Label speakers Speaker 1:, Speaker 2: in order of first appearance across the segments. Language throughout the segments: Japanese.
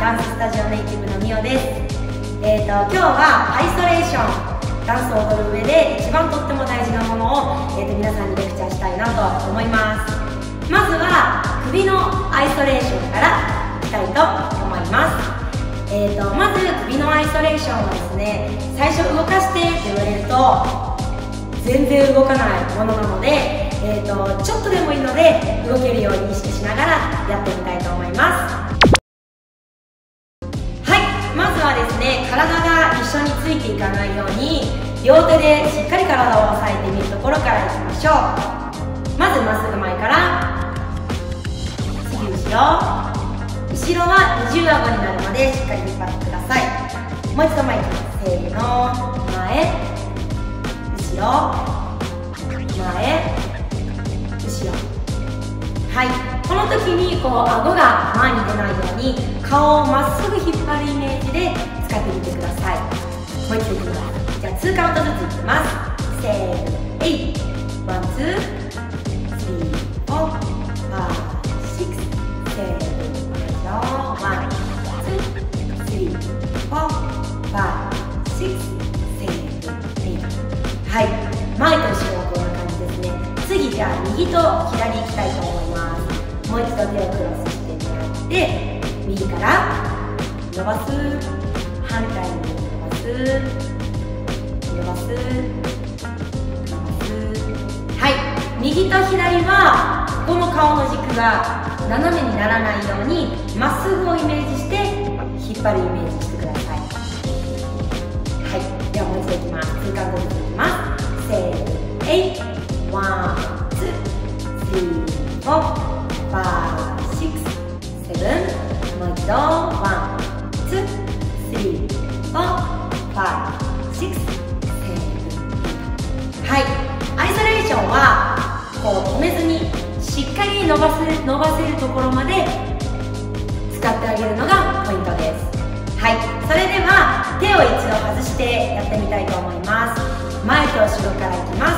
Speaker 1: ダンススタジオネイティブのみおです。今日はアイソレーション、ダンスを踊る上で一番とっても大事なものを、皆さんにレクチャーしたいなと思います。まずは首のアイソレーションからいきたいと思います。まず首のアイソレーションはですね、最初動かしてって言われると全然動かないものなので、ちょっとでもいいので動けるように意識しながらやってみたいと思います。はい、まずはですね、体が一緒についていかないように両手でしっかり体を押さえてみるところからいきましょう。まずまっすぐ前から、次後ろ、後ろは二重顎になるまでしっかり引っ張ってください。もう一度前に、せーの、前、後ろ、前、後ろ。はい、この時に顎が前に出ないように顔をまっすぐ引っ張るイメージで使ってみてください。もう一度いきます。じゃあ2カウントずついきます。せーの、えい、ワン、ツー、スリー、フォー、ファイ、シックス、せーの、ワン、ツー、スリー、フォー、ファイ、シックス、セーブ、エイト。はい、前と後ろはこんな感じですね。次じゃあ右と左行きたいと思います。もう一度手をクロスしてもらって、右から伸ばす、反対に伸ばす、伸ばす、伸ばす。はい、右と左はこの顔の軸が斜めにならないようにまっすぐをイメージして引っ張るイメージしてください。はい、ではもう一度いきます。2カウントずついきます。せーの、えい、ワン、ツー、スリー、フォー、ファイ、シックス、セブン。もう一度、ワン、ツー、スリー、フォー、ファイ、シックス、セブン。はい、アイソレーションはこう止めずにしっかり伸ばせるところまで使ってあげるのがポイントです。はい、それでは手を一度外してやってみたいと思います。前と後ろからいきます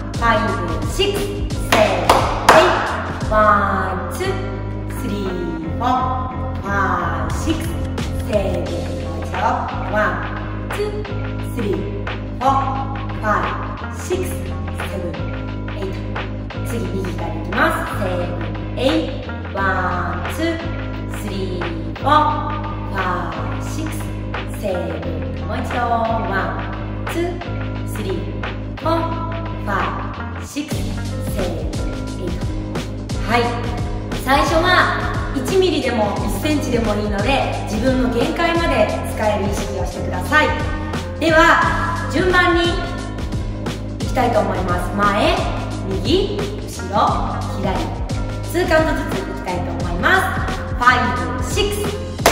Speaker 1: 。5、6、7、8、ワン、ツー、スリー、フォー、ファイ、シックス、セーブ。もう一度、ワン、ツー、スリー、フォー、ファイ、シックス、セブン、エイト。次右からいきます。セーブ、エイ、ワン、ツー、スリー、フォー、ファイ、シックス、セーブ。もう一度、ワン、ツー、スリー、フォー、ファイ、シックス、セーブ、エイト。はい、最初は1ミリでも1センチでもいいので自分の限界まで使える意識をしてください。では順番にいきたいと思います。前、右、後ろ、左、2カウントずついきたいと思います。5、6、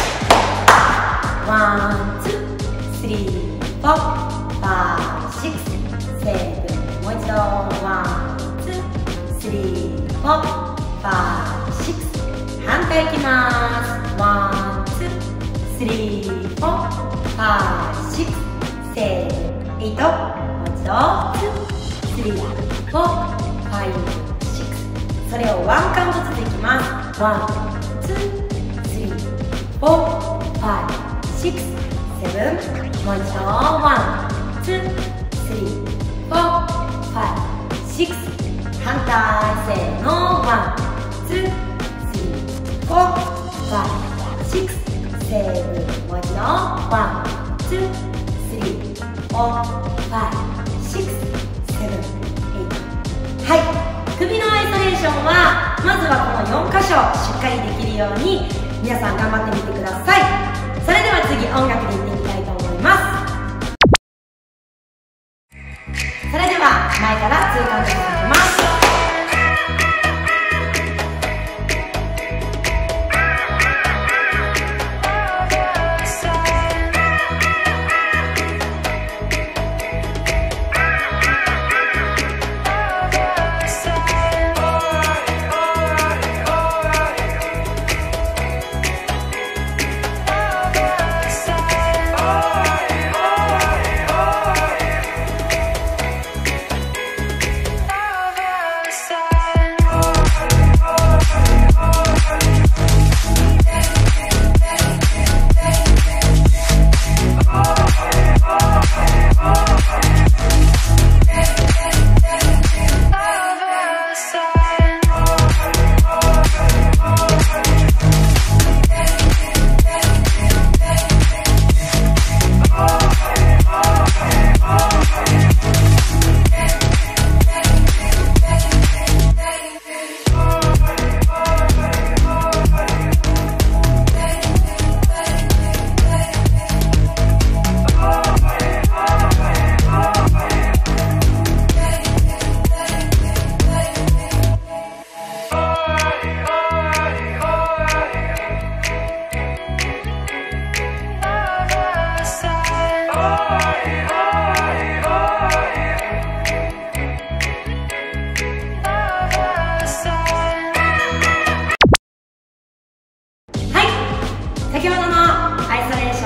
Speaker 1: ワン、ツー、スリー、フォー、ファイ、シックス、セーブ。もう一度、ワン、ツー、スリー、フォー、ファイ、シックス。反対いきます。ワン、ツー、スリー、フォー、ファイ、シックス、セーブ、エイト。もう一度、ツー、スリー、フォー、ファイ、シックス。それをワンカウントずついきます。ワン、ツー、スリー、フォー、ファイ、シックス、セブン。もう一度、ワン、ツー、スリー、フォー、ファイ、シックス。反対、せーの、ワン、ツー、スリー、フォー、ファイ、シックス、セーブ。もう一度、ワン、ツー、スリー、フォー、ファイ、シックス、セブン、エイト。はい、首のアイソレーションはまずはこの4箇所しっかりできるように皆さん頑張ってみてください。それでは次音楽でいってみたいと思います。それでは前から2カウント続きます。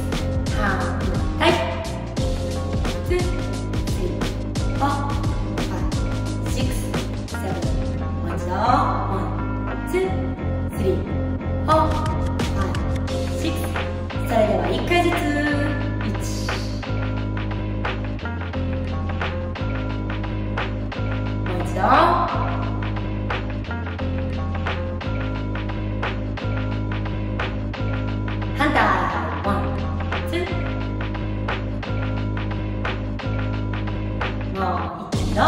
Speaker 1: 反対。2、3、4、5、6、7。もう一度。1、2、3、4、5、6。それでは1回ずつ。もう一度。反対。ワン、ツー。もう一度。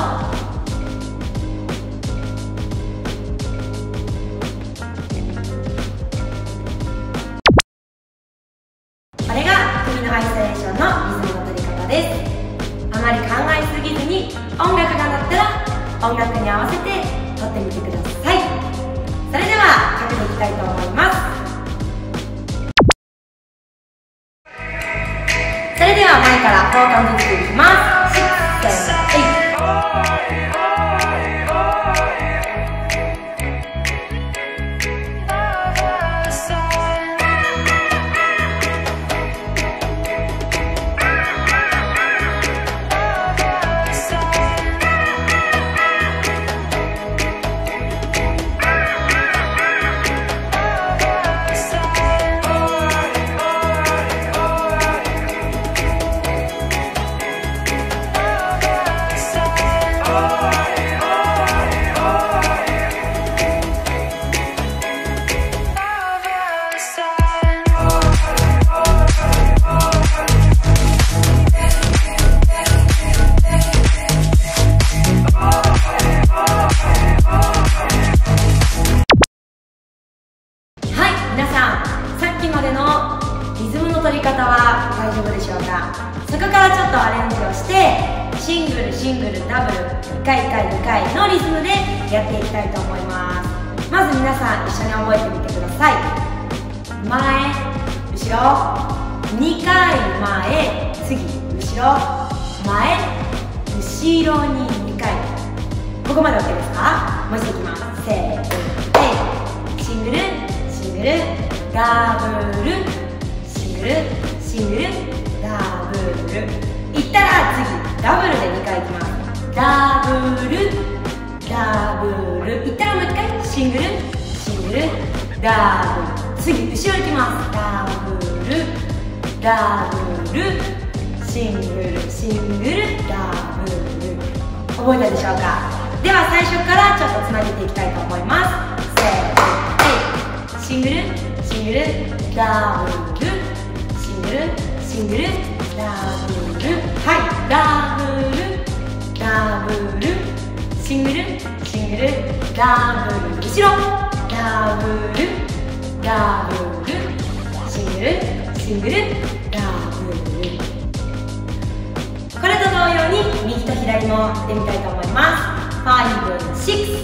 Speaker 1: これが首のアイソレーションのリズムの取り方です。あまり考えすぎずに音楽が鳴ったら音楽に合わせて取ってみてください。それではかけていきたいと思います。それでは前から4カウントずついきます。6、7、8。取り方は大丈夫でしょうか。そこからちょっとアレンジをしてシングルシングルダブル1回1回2回のリズムでやっていきたいと思います。まず皆さん一緒に覚えてみてください。前後ろ2回前次後ろ前後ろに2回。ここまで OK ですか。もう一度いきます。せーの。シングルシングルダブルシングルダブルいったら次ダブルで2回いきます。ダブルダブルいったらもう1回シングルシングルダブル次後ろ行きます。ダブルダブル、シングルシングルダブル。覚えたでしょうか。では最初からちょっとつなげていきたいと思います。せーの、シングルシングルダブル、シングルシングルダブル。はい、ダブルダブル、シングルシングルダブル。後ろダブルダブル、シングルシングルダブル。これと同様に右と左もやってみたいと思います。5、6、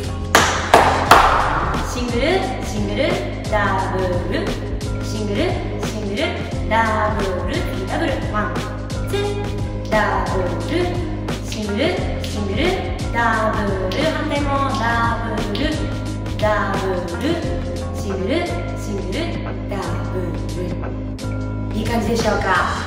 Speaker 1: シングルシングルダブル、シングルシングルダブル、ダブル、ワンツーダブル、シングルシングルダブル、反対もダブルダブル、シングルシングルダブル。いい感じでしょうか。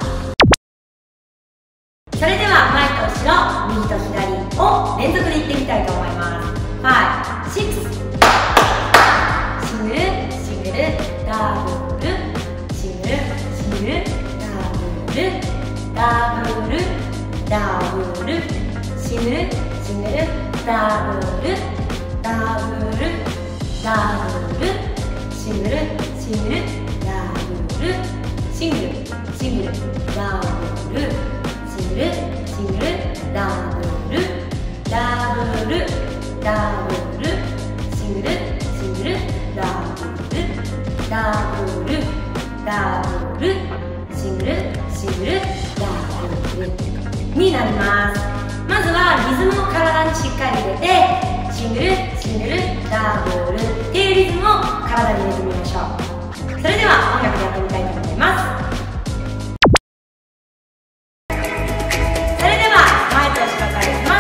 Speaker 1: それでは前と後ろ、右と左を連続でいってみたいと思います。5、6、シングルシングルダブル、シングルシングルダブルダブルダブル、シングルシングルダブルダブルダブル、シングルシングルダブル、シングルシングルダブル、シングルシングルダブルダブルダブル、シングルシングルダブルダブルダブル、シングルシングルダブルになります。まずはリズムを体にしっかり入れて、シングルシングルダブルっていうリズムを体に入れてみましょう。それでは音楽でやってみたいと思います。それでは前と後ろからいきます。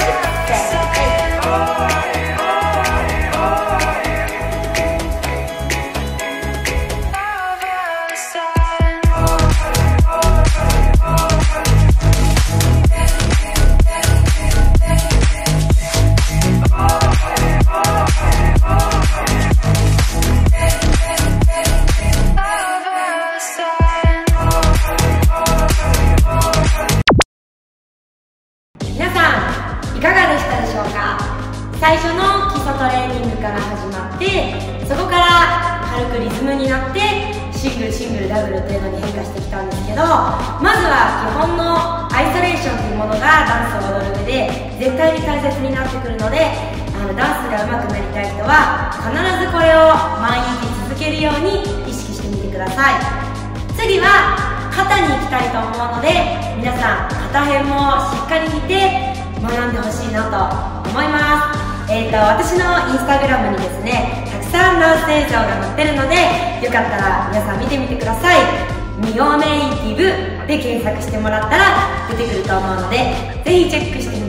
Speaker 1: 最初の基礎トレーニングから始まって、そこから軽くリズムになってシングルシングルダブルというのに変化してきたんですけど、まずは基本のアイソレーションというものがダンスを踊る上で絶対に大切になってくるので、ダンスが上手くなりたい人は必ずこれを毎日続けるように意識してみてください。次は肩に行きたいと思うので、皆さん肩辺もしっかり見て学んでほしいなと思います。私のインスタグラムにですね、たくさんダンス映像が載ってるので、よかったら皆さん見てみてください。ミオネイティブで検索してもらったら出てくると思うので、ぜひチェックしてみてください。